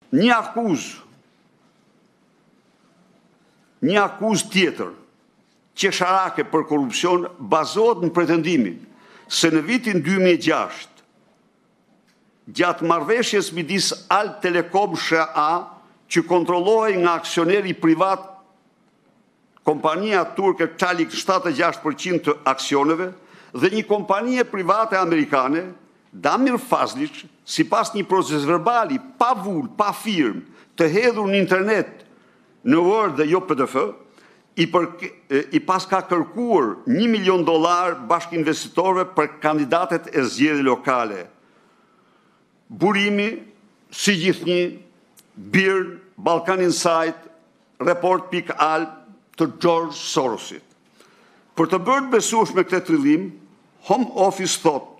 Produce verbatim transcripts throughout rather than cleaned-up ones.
Një akuzë, një akuzë tjetër, qesharake për korupcion, bazohet në pretendimin se në vitin dy mijë e gjashtë, gjatë marrëveshjes midis Alp Telekom S A, që kontrollohej nga aksioneri privat kompania turke Çelik shtatëdhjetë e gjashtë përqind të aksioneve dhe një kompanie private amerikane, Damir Fazlić, sipas një proces verbali pa vull, pa firmë, të hedhur në internet në Word dhe jo P D F, i, për, i pas ka kërkuar një milion dolar bashkëinvestitorëve për kandidatet e zgjedhjeve lokale. Burimi, si gjithnjë, Birn, Balkan Insight, Report.al të George Sorosit. Për të bërë besueshme këtë trillim, Home Office thot,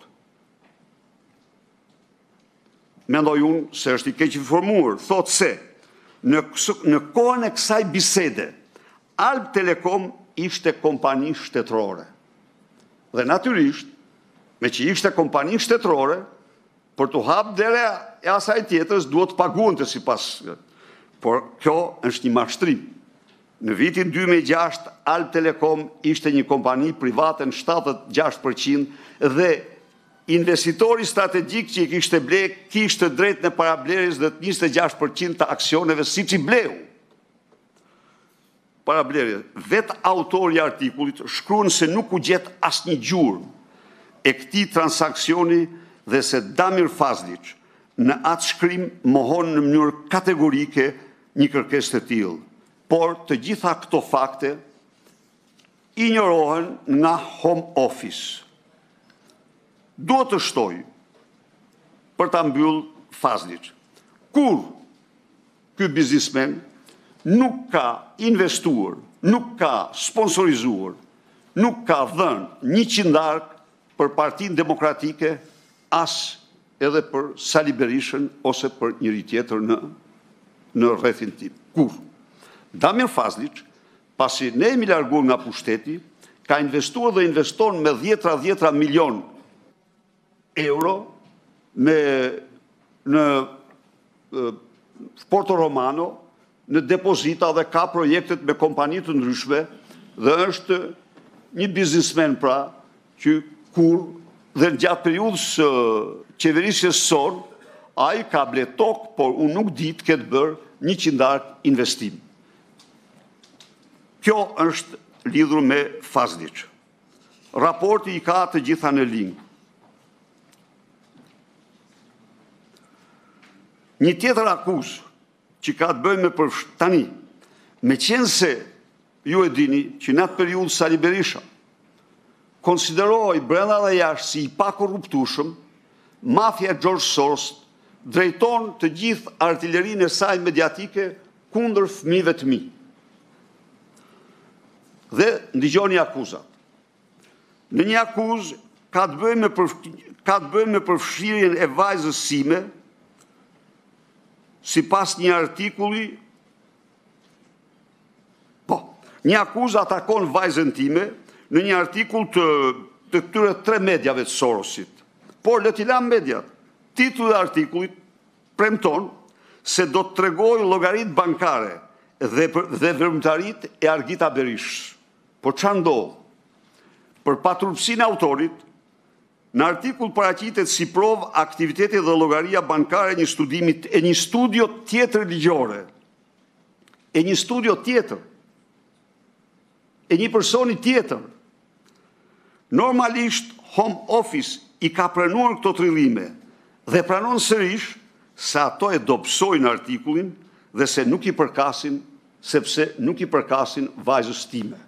mendoj unë se është i keq informuar, thot se në, në kohën e kësaj bisede, Alp Telekom ishte kompani shtetërore. Dhe natyrisht, me që ishte kompani shtetërore, për të hapë dera e asaj tjetërës duhet të paguante sipas. Por kjo është një mashtrim. Në vitin dy mijë e gjashtë, Alp Telekom ishte një kompani private në shtatëdhjetë e gjashtë përqind dhe investitori strategjik që i kishte ble, kishte drejt në parablerjes dhe njëzet e gjashtë përqind të aksioneve siç i bleu. Parablerje, vetë autori i artikullit shkruan se nuk u gjet asnjë gjurmë e këtij transaksioni dhe se Damir Fazlić në atë shkrim mohon në mënyrë kategorike një kërkesë të tillë. Por të gjitha këto fakte injorohen nga Home Office. Duhet të shtoj për ta mbyll Fazlić. Kur ky biznismen nuk ka investuar, nuk ka sponsorizuar, nuk ka dhënë një qindark për Partinë Demokratike, as edhe për Sali Berishën ose për njëri tjetër në, në rrethin tim. Kur? Damir Fazlić, pasi ne jemi larguar nga pushteti, ka investuar dhe investon me dhjetra dhjetra milion euro me, në e, Porto Romano, në depozita dhe ka projektet me kompani të ndryshme dhe është një biznismen pra që kur dhe në gjatë periudhës qeverisjes son, a i ka ble tokë, por unë nuk di të ketë bërë një qindark investim. Kjo është lidhur me Fazlić. Raporti i ka të gjitha në link. Një tjetër akuzë që ka të bëjë me përfsh tani, me qenë se ju e dini që në atë periudhë Sali Berisha konsiderohej brenda dhe jashtë si i pakorruptueshëm, mafia George Soros drejton të gjithë artillerinë e saj mediatike kundër fëmijëve të mi. Dhe ndigjoni akuzat. Në një akuzë ka të bëjë me ka të bëjë me përfshirjen e vajzës sime, sipas një artikulli, po, një akuzë atakon vajzën time në një artikull të, të këtyre tre medjave të Sorosit. Por le t'i lam mediat. Titulli i artikullit premton se do të tregojë llogaritë bankare dhe dhe vërmëtaritë e Argita Berishës. Por çfarë ndodh? Për paturpsinë e autorit, në artikull paraqitet si provë aktiviteti dhe llogaria bankare e një studimi e një studio tjetër ligjore. E një studio tjetër. E një personi tjetër. Normalisht Home Office i ka pranuar këto trillime dhe pranon sërish se ato e dobësojnë artikullin dhe se nuk i përkasin, sepse nuk i përkasin vajzës time.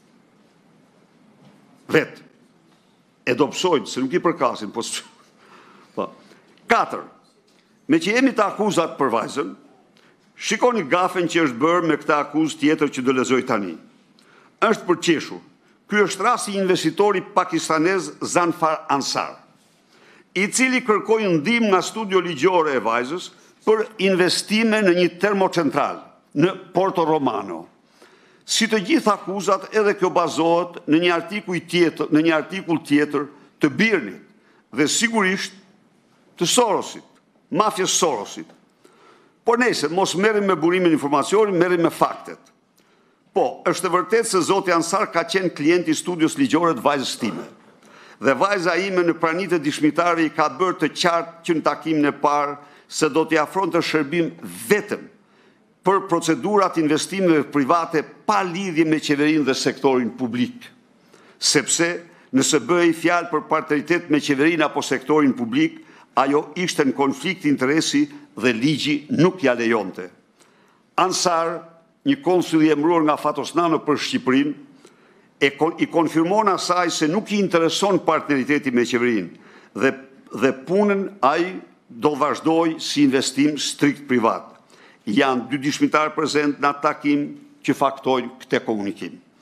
Vetë. E dobësojnë se nuk i përkasin. Po, po. Katër. Me që jemi të akuzat për vajzën, shikoni gafen që është bërë me këta akuzë tjetër që do lexoj tani. Është përqeshur. Ky është rasti i investitori pakistanez Zanfar Ansar, i cili kërkoi ndihmë nga studio ligjore e vajzës për investime në një termocentral në Porto Romano. Si të gjitha akuzat, edhe kjo bazohet në një artikull tjetër, në një artikull tjetër të Birnit dhe sigurisht të Sorosit, mafjes Sorosit. Por nese, mos merrim me burimin informacioni, merrim me faktet. Po, është e vërtet se zoti Ansar ka qenë klient i studios ligjore të vajzës time. Dhe vajza ime në pranitë e dëshmitari i ka bërë të qartë që në takimin e parë se do t'i afronte shërbim vetëm për procedurat investimeve private pa lidhje me qeverinë dhe sektorin publik. Sepse nëse bëhej fjalë për partneritet me qeverinë apo sektorin publik, ajo ishte në konflikt interesi dhe ligji nuk ja lejonte. Ansar, një konsul i emëruar nga Fatosnano për Shqipërinë, e i konfirmon asaj se nuk i intereson partneriteti me qeverinë dhe, dhe punën ai do vazhdoj si investim strikt privat. Janë dy dëshmitarë prezent në atë takim që faktojnë këtë komunikim.